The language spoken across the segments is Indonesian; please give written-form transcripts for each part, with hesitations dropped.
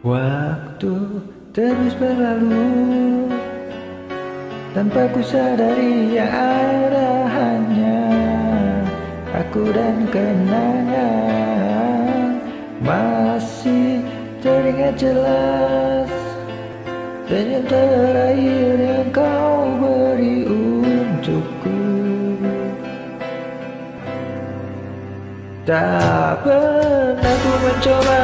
Waktu terus berlalu tanpa ku sadari yang ada hanya aku dan kenangan. Masih teringat jelas senyum terakhir yang kau beri untukku. Tak pernah ku mencoba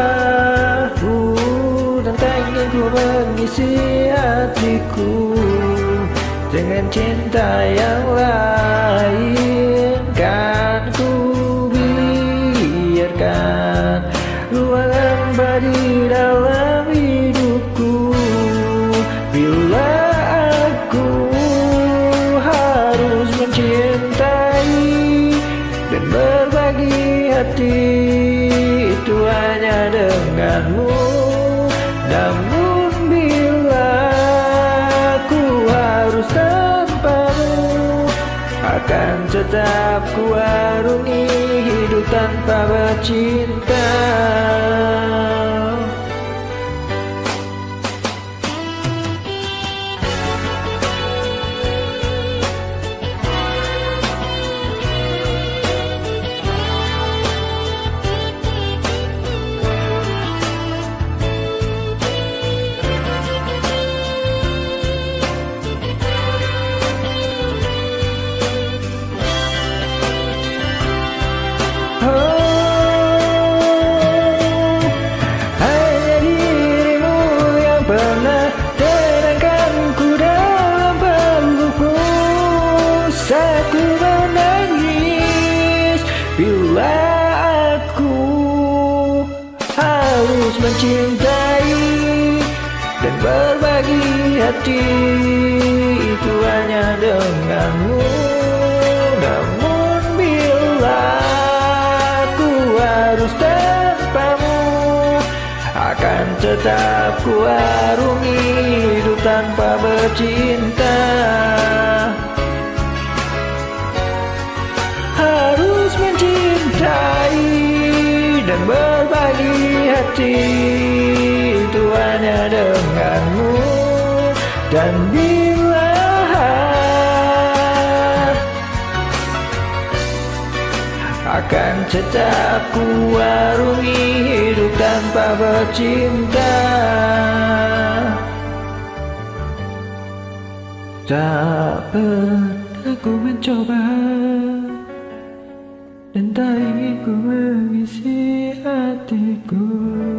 tentang ingin ku mengisi hatiku dengan cinta yang lain. Kan ku biarkan ruang hampa di dalam hidupku. Bila aku harus mencintai dan berbagi hati, itu hanya denganmu. Namun bila aku harus tanpamu, akan tetap ku arungi hidup tanpa bercinta. Saat ku menangis bila aku harus mencintai dan berbagi hati, itu hanya denganmu. Namun bila aku harus tanpamu, akan tetap ku arungi hidup tanpa bercinta. Harus mencintai dan berbagi hati, itu hanya denganmu. Dan bila akan tetap ku arungi hidup tanpa bercinta. Tak pernah ku mencoba dan tak ingin ku mengisi hatiku